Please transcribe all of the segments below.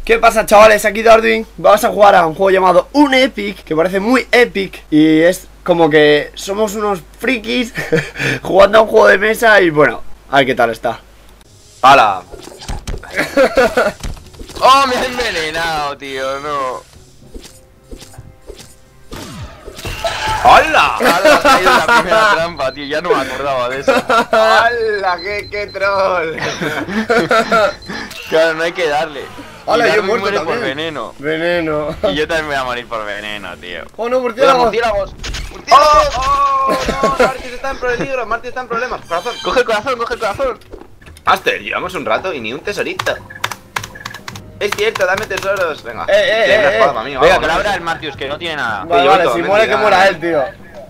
¿Qué pasa, chavales? Aquí Darwin. Vamos a jugar a un juego llamado Unepic, que parece muy epic. Y es como que somos unos frikis jugando a un juego de mesa. Y bueno, a ver qué tal está. ¡Hala! ¡Oh, me ha envenenado, tío! No. ¡Hala! ¡Hala! Ha caído la primera trampa, tío. Ya no me acordaba de eso. ¡Hala! ¡Qué troll! Claro, no hay que darle. ¡Hala! Y Yo he Darwin muerto muere también. por veneno. Veneno. Y yo también voy a morir por veneno, tío. ¡Oh, no, ¡Cuidado, murciélagos! murciélagos! ¡Oh! ¡Oh! ¡No! ¡Martis está en peligro! ¡Martis está en problemas! ¡Corazón! ¡Coge el corazón, coge el corazón! Master, llevamos un rato y ni un tesorito. Es cierto, dame tesoros. Venga. Eh. Tiene una espada para mí, Venga, vamos, que la vamos. abra el Martius, que no tiene nada. Vale, yo vale, todo, si me muere que diga. muera él, tío.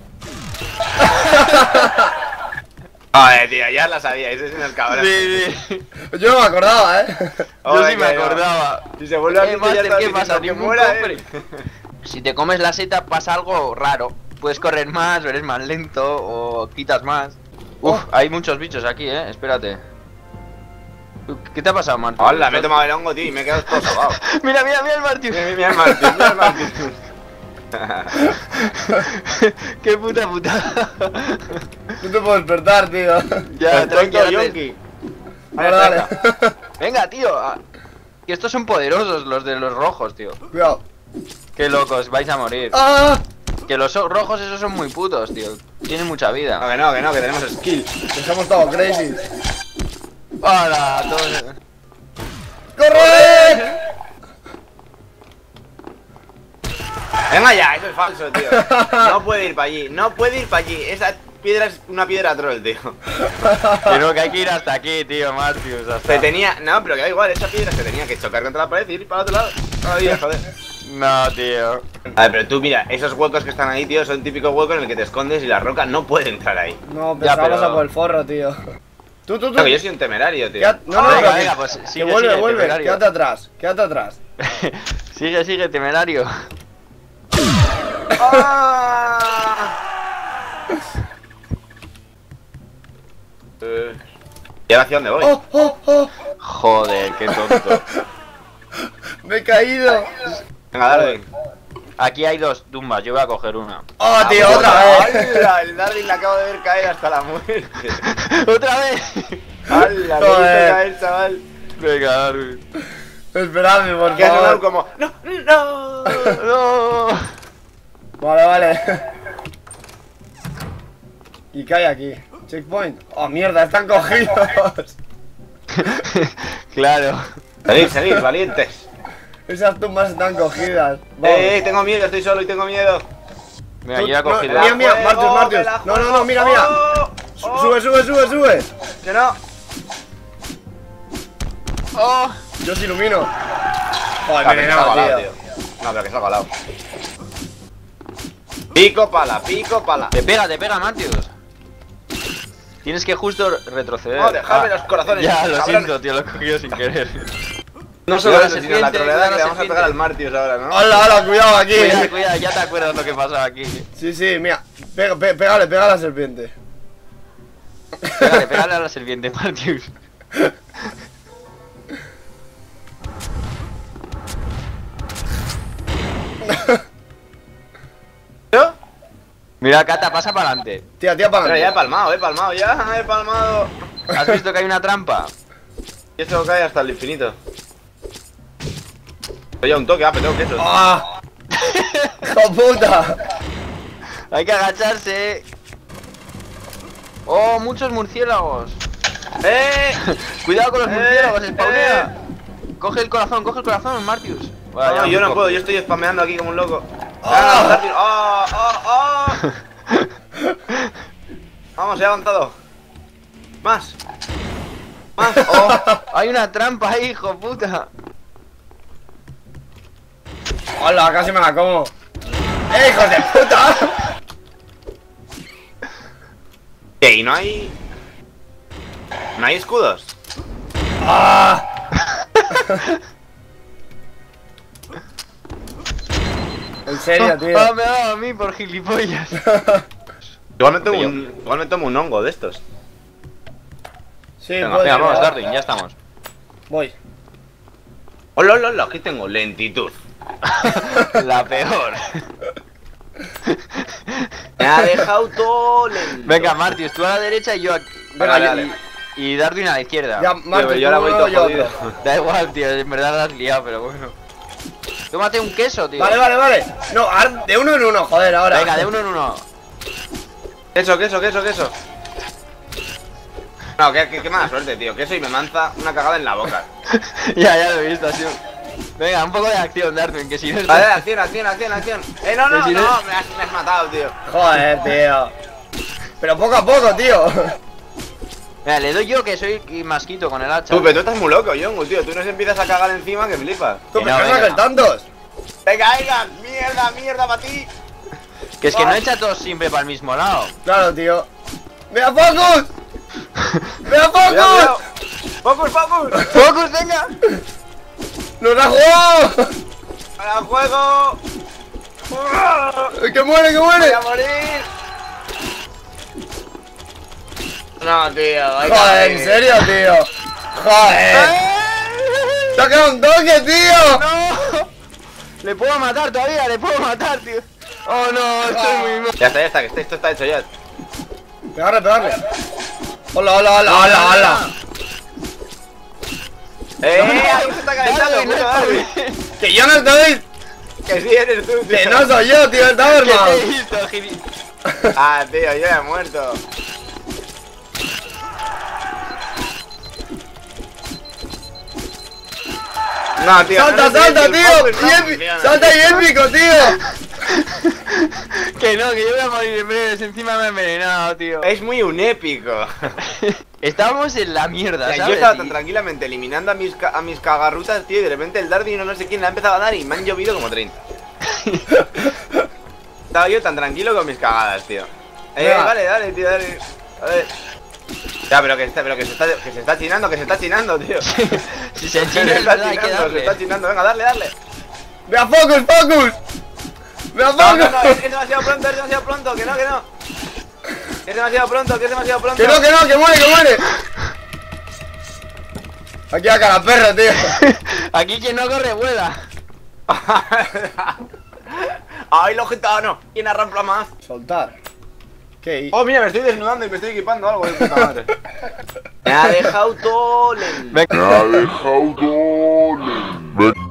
Tío, ya la sabíais, es el cabrón. Sí. Yo no me acordaba, Yo sí me acordaba. Si se vuelve a quitar ya Master, está ¿qué diciendo pasa? que Ningún muera cofre. él. Si te comes la seta pasa algo raro. Puedes correr más, o eres más lento, o quitas más. Uf, hay muchos bichos aquí, espérate. ¿Qué te ha pasado, Martius? Hola, me he tomado el hongo, tío, y me he quedado todo salvado. Mira, mira, mira el Martius. Mira el Martis, mira el Martis. Qué puta puta. No te puedo despertar, tío. Ya, El tranqui, tonto ahora te- yonki. Vale, dale. Venga, tío. Que estos son poderosos, los de los rojos, tío. Cuidado. Qué locos, vais a morir. ¡Ah! Que los rojos esos son muy putos, tío. Tienen mucha vida. Que tenemos skill. Estamos todos crazy. ¡Hola! Todos... ¡Corre! Venga ya, eso es falso, tío. No puede ir para allí, no puede ir para allí. Esa piedra es una piedra troll, tío. Creo que hay que ir hasta aquí, tío, Martius. Hasta... Se tenía. No, pero que da igual, esa piedra se tenía que chocar contra la pared y ir para el otro lado. Todavía, joder. No, tío. A ver, pero tú mira, esos huecos que están ahí, tío, son típicos huecos en el que te escondes y la roca no puede entrar ahí. No, Ya, pensaba pero- pasar por el forro, tío. Tú. No, que yo soy un temerario, tío. No, Venga, pero venga, que- pues que sigue, vuelve, sigue, vuelve. temerario. Quédate atrás, quédate atrás. Sigue, temerario. ¿Y ahora hacia dónde voy? ¡Oh! Joder, qué tonto. Me he caído. Venga, Darwin. Aquí hay dos tumbas, yo voy a coger una. ¡Oh, tío, otra vez! ¡Hala! El Darwin le acabo de ver caer hasta la muerte. ¡Otra vez! ¡Hala! Le he visto Joder. caer, chaval. Venga, Darwin. Esperadme, por Que ha sonado favor. como. ¡No! ¡No! ¡No! Vale. ¿Y qué hay aquí? Checkpoint. ¡Oh, mierda! ¡Están cogidos! Claro. Seguid, valientes. Esas tumbas están cogidas. Vamos. Tengo miedo, estoy solo y tengo miedo. Mira, yo ya he cogido. No, mira, La juego, Martius. me la No, juego. mira. Oh, Sube. Que no. ¡Oh! Yo os ilumino. Joder, Ah, que salga envenenado, al lado, tío. No, pero que salga al lado. Pico pala. Te pega, Martius. Tienes que justo retroceder. No, dejadme los corazones. Ya, lo cabrones. siento, tío, lo he cogido sin querer. No Cuidado solo la eso, sino serpiente, la troleada cuidado que le la vamos a serpiente. pegar al Martius ahora, ¿no? ¡Hala, cuidado aquí! Cuidado, ya te acuerdas lo que pasaba aquí. Sí, mira. Pega a la serpiente. Pégale a la serpiente, Martius. ¿Yo? Mira, Cata, pasa para adelante. Tía, para Pero ya he adelante. palmado, ya he palmado. ¿Has visto que hay una trampa? Y esto cae hasta el infinito. Oye, un toque, pero tengo queso. ¡Ah! ¡Hijo puta! Hay que agacharse. ¡Oh, muchos murciélagos! Cuidado con los murciélagos, spawnea. Coge el corazón, Martius. Vale, No, ya yo me no cojo. puedo, yo estoy spameando aquí como un loco. ¡Ah! Darwin. Vamos, he avanzado. Más. ¡Oh! Hay una trampa ahí, hijo puta. ¡Hola! Casi me la como. ¡Hijos de puta! ¿Qué? ¿Y no hay. ¿No hay escudos? ¡Ah! En serio, tío. Ah, me ha dado a mí por gilipollas. Igual me tomo un hongo de estos. Sí, Venga, puede Venga, ser, vamos, ¿eh? Darwin, ya estamos. Voy. Hola, hola, hola, aquí tengo lentitud. La peor. Me ha dejado todo lento. Venga, Martius, tú a la derecha y yo aquí. Venga, Vale, y- vale. Y Darwin a la izquierda. Ya, Tío, Martín, pero yo ahora voy uno, todo yo jodido. otro. Da igual, tío, en verdad la has liado, pero bueno. Tómate un queso, tío. Vale, vale, vale. No, de uno en uno, joder, ahora. Venga, de uno en uno. Queso, queso, queso, queso. No, qué mala suerte, tío. Queso y me manza una cagada en la boca. Ya lo he visto, así. Venga, un poco de acción, Darwin, que si no... Vale, acción, acción, acción, acción. No, no, Si no- no, me has matado, tío. Joder, tío. Pero poco a poco, tío. Mira, le doy yo que soy masquito con el hacha. Tú, pero tú estás muy loco, Yongu, tío. Tú nos empiezas a cagar encima que flipas. Tú, Que pero no, no venga. saques tantos. Venga, venga, mierda, mierda para ti. Que es que no echa todos siempre para el mismo lado. Claro, tío. ¡Vea Focus! ¡Vea Cuidado, Focus! cuidado. Focus, focus. ¡Focus, venga! ¡Nos la jugado! ¡Al juego! ¡Que muere, que ¡Voy muere! a morir! No, tío. Joder, en serio, tío. Joder. ¡Te ha quedado un toque, tío! ¡No! Le puedo matar todavía, le puedo matar, tío. Oh no, estoy muy mal. Ya está, que esto está hecho ya. Pegarle, pegarle. Hola, hola, hola, hola, hola. Ahí se está calentando, Darwin, puto no Darwin. Que yo no estoy. Que sí eres tú, tío. Que no soy yo, tío, el ¿Qué te he Taberman. visto, gili? Ah, tío, yo he muerto. No, tío. ¡Salta, no salta, el tío! focus, no Y funciona, ¡Salta y tío. épico, tío! Que no, que yo voy a morir en breves, encima me he envenenado, tío. Es muy un épico. Estábamos en la mierda, O sea, ¿sabes? yo estaba Y- tan tranquilamente eliminando a mis cagarrutas, tío, y de repente el Dardy no sé quién le ha empezado a dar y me han llovido como 30. Estaba yo tan tranquilo con mis cagadas, tío. Venga. Vale, dale, tío, dale. A ver. Ya, pero que se está chinando, tío. Si se Se enchina, es está verdad, hay que chinando, se está darle. chinando. Venga, darle. ¡Vea Focus, Focus! ¡Vea No, no, Focus! es demasiado pronto, que no. Que es demasiado pronto. Que no, que muere! Aquí acá la perra, tío. Aquí quien no corre, vuela. ¡Ay, los gitanos! ¿Quién arrampla más? Soltar. ¿Qué? Oh, mira, me estoy desnudando y me estoy equipando algo de puta madre. Me ha dejado todo lento. Venga. Me ha dejado todo lento.